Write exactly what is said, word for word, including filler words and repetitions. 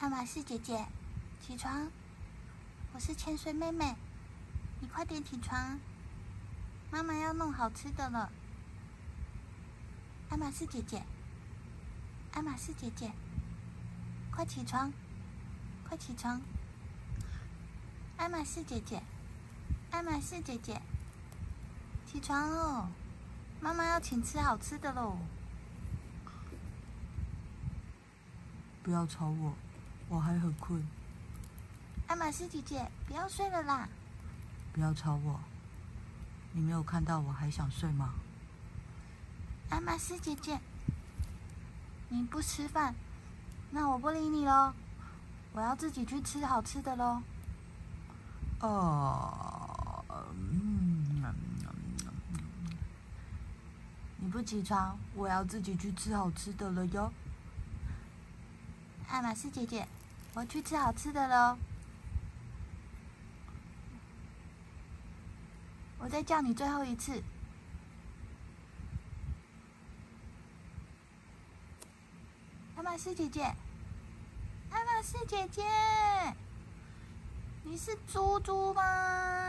爱马仕姐姐，起床！我是千岁妹妹，你快点起床，妈妈要弄好吃的了。爱马仕姐姐，爱马仕姐姐，快起床，快起床！爱马仕姐姐，爱马仕姐姐，起床哦！妈妈要请吃好吃的喽！ 不要吵我，我还很困。 爱马仕姐姐，不要睡了啦！ 不要吵我，你没有看到我还想睡吗？ 爱马仕姐姐，你不吃饭，那我不理你喽，我要自己去吃好吃的喽。 哦，嗯，你不起床，我要自己去吃好吃的了哟。 爱马仕姐姐，我要去吃好吃的喽。我再叫你最后一次。爱马仕姐姐，爱马仕姐姐，你是猪猪吗？